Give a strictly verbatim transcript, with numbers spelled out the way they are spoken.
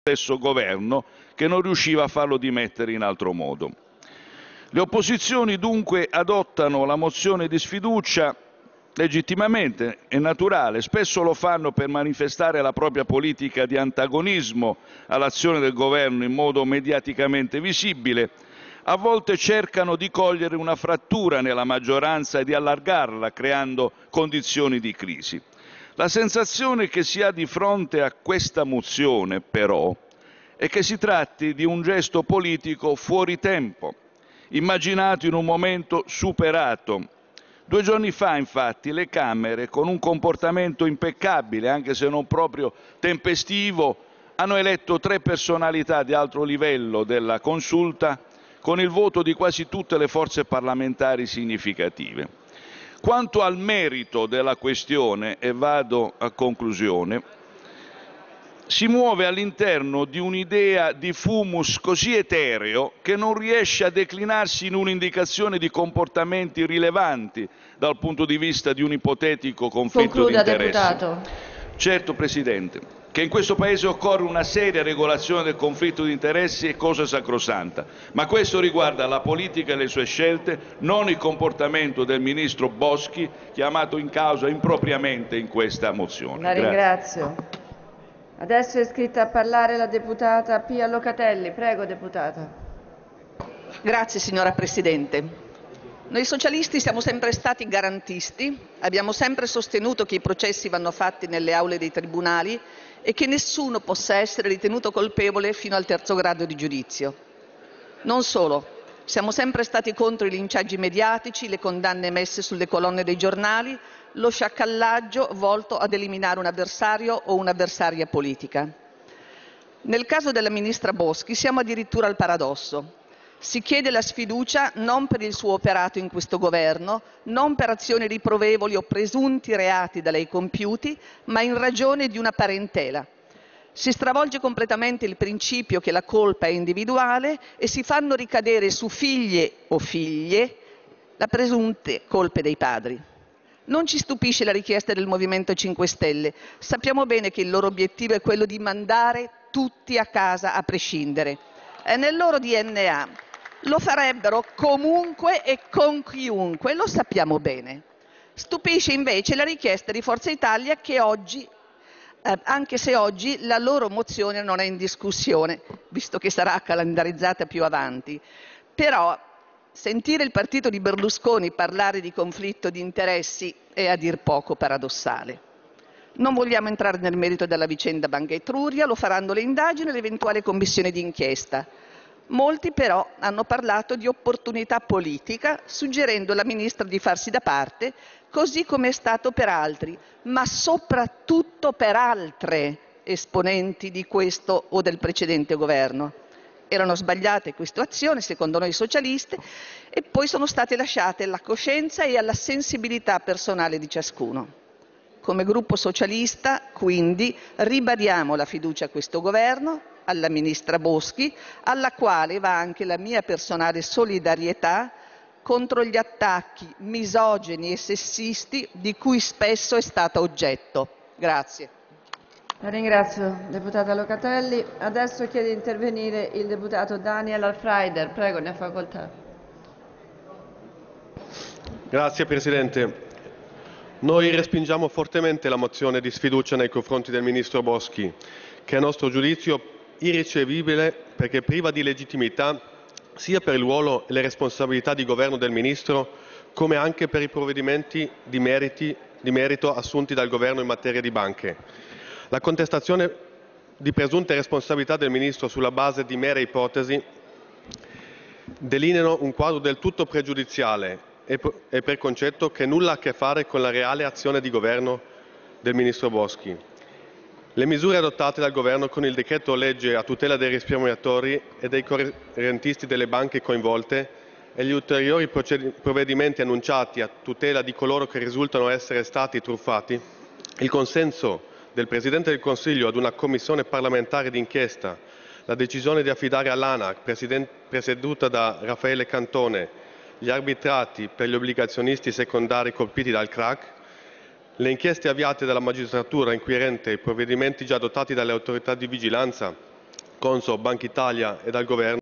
stesso governo che non riusciva a farlo dimettere in altro modo. Le opposizioni dunque adottano la mozione di sfiducia legittimamente, è naturale, spesso lo fanno per manifestare la propria politica di antagonismo all'azione del governo in modo mediaticamente visibile, a volte cercano di cogliere una frattura nella maggioranza e di allargarla creando condizioni di crisi. La sensazione che si ha di fronte a questa mozione, però, è che si tratti di un gesto politico fuori tempo, immaginato in un momento superato. Due giorni fa, infatti, le Camere, con un comportamento impeccabile, anche se non proprio tempestivo, hanno eletto tre personalità di alto livello della Consulta con il voto di quasi tutte le forze parlamentari significative. Quanto al merito della questione, e vado a conclusione, si muove all'interno di un'idea di fumus così etereo che non riesce a declinarsi in un'indicazione di comportamenti rilevanti dal punto di vista di un ipotetico conflitto di interessi. Deputato. Certo, Presidente, che in questo Paese occorre una seria regolazione del conflitto di interessi è cosa sacrosanta, ma questo riguarda la politica e le sue scelte, non il comportamento del Ministro Boschi, chiamato in causa impropriamente in questa mozione. La ringrazio. Adesso è iscritta a parlare la deputata Pia Locatelli. Prego, deputata. Grazie, signora Presidente. Noi socialisti siamo sempre stati garantisti, abbiamo sempre sostenuto che i processi vanno fatti nelle aule dei tribunali e che nessuno possa essere ritenuto colpevole fino al terzo grado di giudizio. Non solo, siamo sempre stati contro i linciaggi mediatici, le condanne messe sulle colonne dei giornali, lo sciacallaggio volto ad eliminare un avversario o un'avversaria politica. Nel caso della Ministra Boschi siamo addirittura al paradosso. Si chiede la sfiducia non per il suo operato in questo governo, non per azioni riprovevoli o presunti reati da lei compiuti, ma in ragione di una parentela. Si stravolge completamente il principio che la colpa è individuale e si fanno ricadere su figlie o figlie le presunte colpe dei padri. Non ci stupisce la richiesta del Movimento cinque Stelle. Sappiamo bene che il loro obiettivo è quello di mandare tutti a casa a prescindere. È nel loro D N A. Lo farebbero comunque e con chiunque, lo sappiamo bene. Stupisce invece la richiesta di Forza Italia che oggi, eh, anche se oggi la loro mozione non è in discussione, visto che sarà calendarizzata più avanti. Però sentire il partito di Berlusconi parlare di conflitto di interessi è a dir poco paradossale. Non vogliamo entrare nel merito della vicenda Banca Etruria, lo faranno le indagini e l'eventuale commissione d'inchiesta. Molti però hanno parlato di opportunità politica, suggerendo alla Ministra di farsi da parte, così come è stato per altri, ma soprattutto per altre esponenti di questo o del precedente governo. Erano sbagliate queste azioni, secondo noi socialisti, e poi sono state lasciate alla coscienza e alla sensibilità personale di ciascuno. Come gruppo socialista, quindi, ribadiamo la fiducia a questo governo, alla Ministra Boschi, alla quale va anche la mia personale solidarietà contro gli attacchi misogini e sessisti di cui spesso è stata oggetto. Grazie. La ringrazio, deputata Locatelli. Adesso chiede di intervenire il deputato Daniel Alfreider. Prego, ne ha facoltà. Grazie Presidente. Noi respingiamo fortemente la mozione di sfiducia nei confronti del Ministro Boschi, che a nostro giudizio irricevibile perché priva di legittimità sia per il ruolo e le responsabilità di governo del Ministro, come anche per i provvedimenti di, meriti, di merito assunti dal Governo in materia di banche. La contestazione di presunte responsabilità del Ministro sulla base di mere ipotesi delineano un quadro del tutto pregiudiziale e per concetto che nulla ha a che fare con la reale azione di governo del Ministro Boschi. Le misure adottate dal Governo con il decreto legge a tutela dei risparmiatori e dei correntisti delle banche coinvolte e gli ulteriori provvedimenti annunciati a tutela di coloro che risultano essere stati truffati, il consenso del Presidente del Consiglio ad una commissione parlamentare d'inchiesta, la decisione di affidare all'ANAC, presieduta da Raffaele Cantone, gli arbitrati per gli obbligazionisti secondari colpiti dal crack, le inchieste avviate dalla magistratura inquirente e i provvedimenti già adottati dalle autorità di vigilanza Consob, Banca Italia e dal Governo